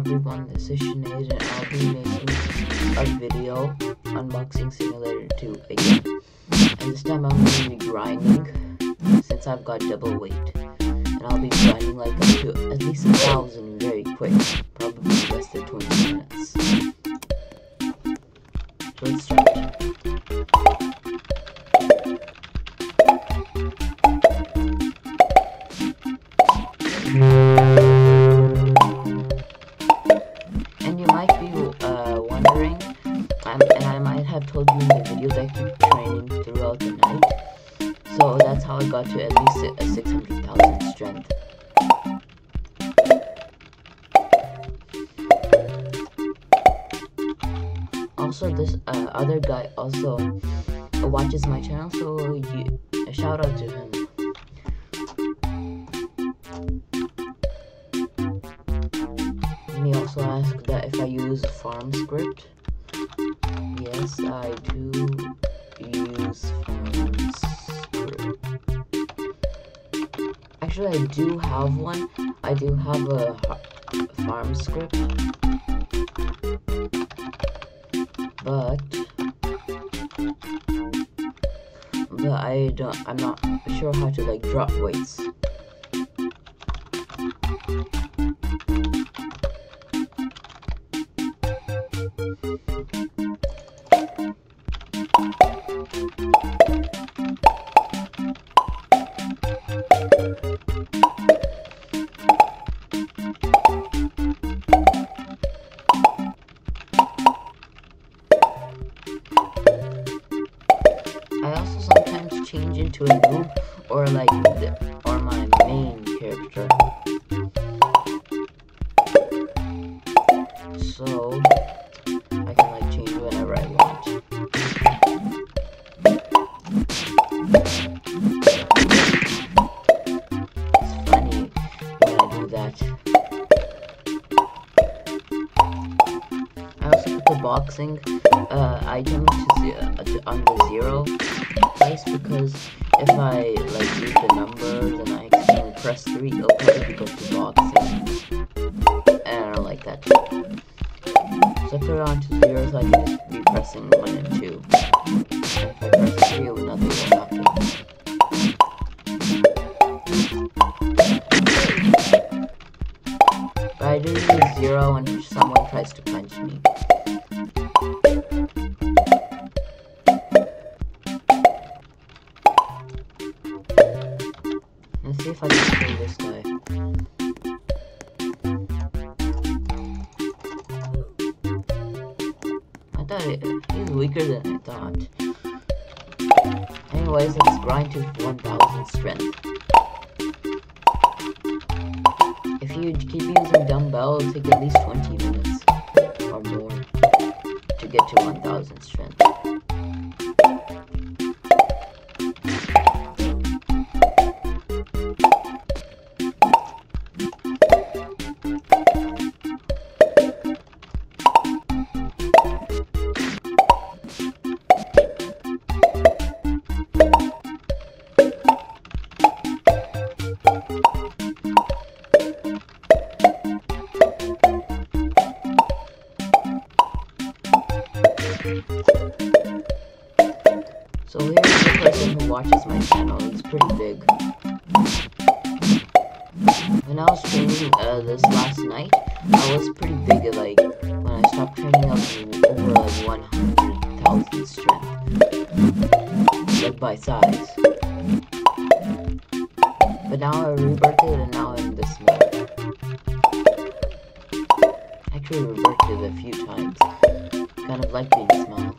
everyone, this is Sinead and I'll be making a video unboxing Simulator 2 again. And this time I'm going to be grinding since I've got double weight. And I'll be grinding like up to at least 1,000 very quick, probably less than 20 minutes. So let's start. And you might be wondering, and I might have told you in the videos, I keep training throughout the night. So that's how I got to at least 600,000 strength. Also, this other guy also watches my channel, so a shout out to him. And he also asked that if I use farm script. Yes, I do use farm script. Actually, I do have one. I do have a farm script. But I'm not sure how to like drop weights. I also sometimes change into a noob or like or my main character. So I can like change whenever I want. It's funny when I do that. I also put the boxing item on the 0 place because if I like read the numbers and I accidentally press 3, it'll probably go to boxing, and I don't like that. So I put it on to 0 so I can just be pressing 1 and 2. And if I press 3, nothing will happen. But I do use 0 when someone tries to punch me. Let's see if I can kill this guy. I thought he's weaker than I thought. Anyways, let's grind to 1,000 strength. If you keep using dumbbell, it'll take at least 20 minutes or more to get to 1,000 strength. So here's the person who watches my channel. He's pretty big. When I was training this last night, I was pretty big. Like when I stopped training, I was over like 100,000 strength, like by size. But now I reverted and now I'm this small. Actually reverted a few times. Kind of like being small.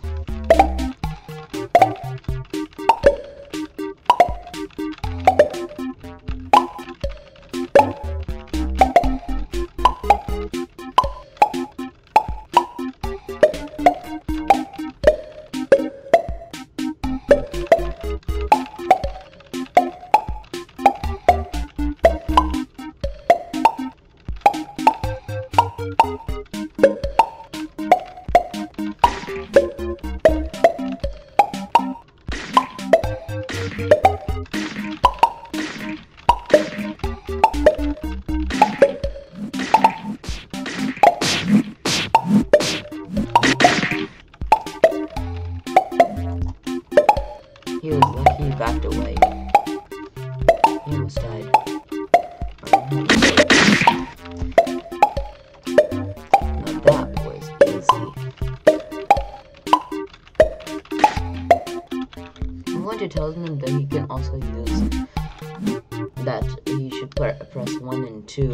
tells him that he can also use that he should press 1 and 2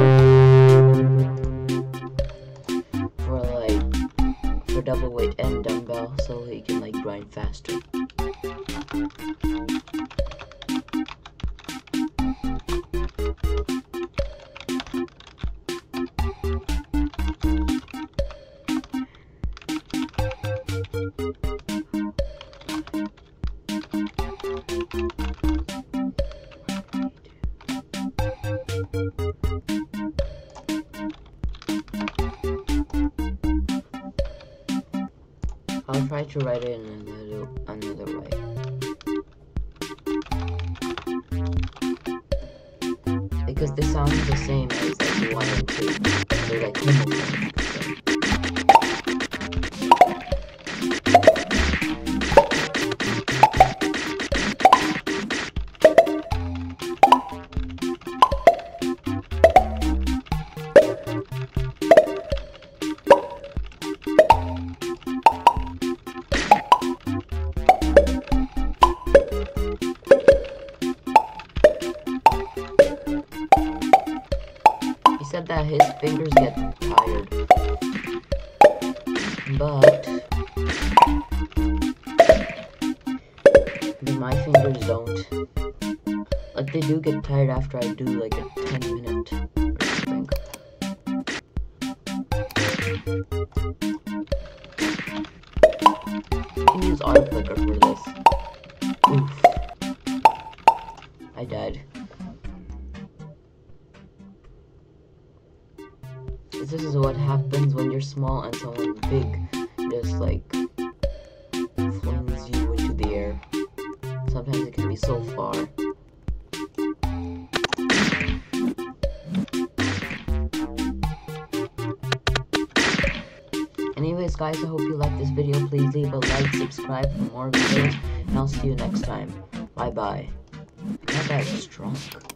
for double weight and dumbbell, so he can like grind faster. I'll try to write it in another way. Because they sound the same as like 1 and 2. They're like homophones. He said that his fingers get tired, but my fingers don't. Like, they do get tired after I do like a 10-minute or something. You can use auto clicker for this. Oof. I died. This is what happens when you're small and someone big just like flings you into the air. Sometimes it can be so far. Anyways guys, I hope you liked this video. Please leave a like, subscribe for more videos, and I'll see you next time. Bye bye. That guy's drunk.